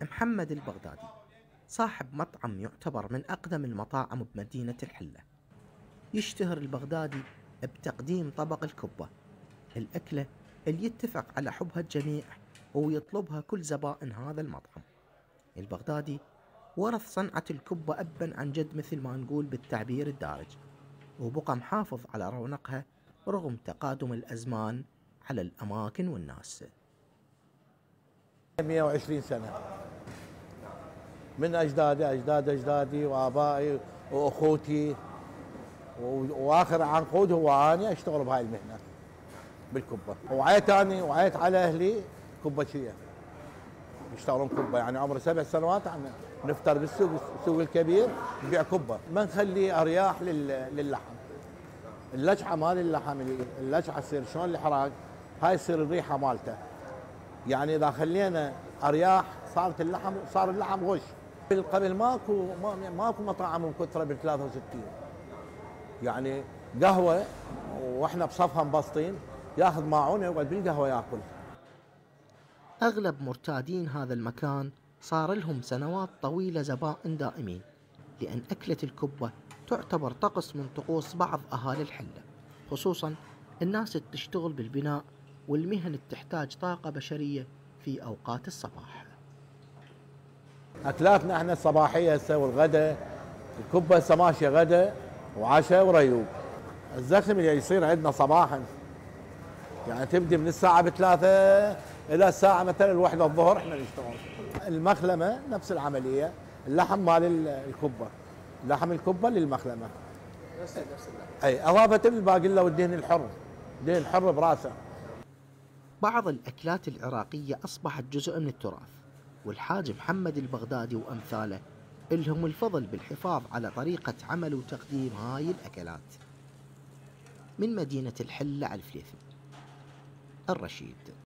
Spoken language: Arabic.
محمد البغدادي صاحب مطعم يعتبر من أقدم المطاعم بمدينة الحلة. يشتهر البغدادي بتقديم طبق الكبة، الأكلة اللي يتفق على حبها الجميع ويطلبها كل زبائن هذا المطعم. البغدادي ورث صنعة الكبة أبا عن جد مثل ما نقول بالتعبير الدارج، وبقى محافظ على رونقها رغم تقادم الأزمان على الأماكن والناس. 120 سنة من أجدادي وآبائي وأخوتي، وآخر عنقود هو أنا أشتغل بهاي المهنة بالكبة. وعيت على أهلي كبة يشتغلون كبة، يعني عمري 7 سنوات عم نفطر بالسوق، السوق الكبير نبيع كبة. ما نخلي أرياح للحم، اللجعة مال اللحم، اللجعة تصير شلون الحراق، هاي تصير الريحة مالته. يعني إذا خلينا أرياح صار اللحم غش. قبل ماكو مطاعم من كثرة بال 63، يعني قهوة واحنا بصفها مبسطين، ياخذ ماعونه ويقعد بالقهوة ياكل. أغلب مرتادين هذا المكان صار لهم سنوات طويلة زبائن دائمين، لأن أكلة الكبة تعتبر طقس من طقوس بعض أهالي الحلة، خصوصا الناس اللي تشتغل بالبناء والمهن اللي تحتاج طاقة بشرية في أوقات الصباح. أكلاتنا احنا الصباحية هسه والغداء، الكبة هسه ماشية غداء وعشاء وريوق. الزخم اللي يصير عندنا صباحا يعني تبدي من الساعة 3 إلى الساعة مثلا 1 الظهر احنا نشتغل. المخلمة نفس العملية، اللحم مال الكبة، لحم الكبة للمخلمة نفس اللحم. أي أضافة للباقلة والدهن الحر، دهن الحر براسه. بعض الأكلات العراقية أصبحت جزء من التراث، والحاج محمد البغدادي وأمثاله إلهم الفضل بالحفاظ على طريقة عمل وتقديم هاي الأكلات. من مدينة الحلة على الفليثم، الرشيد.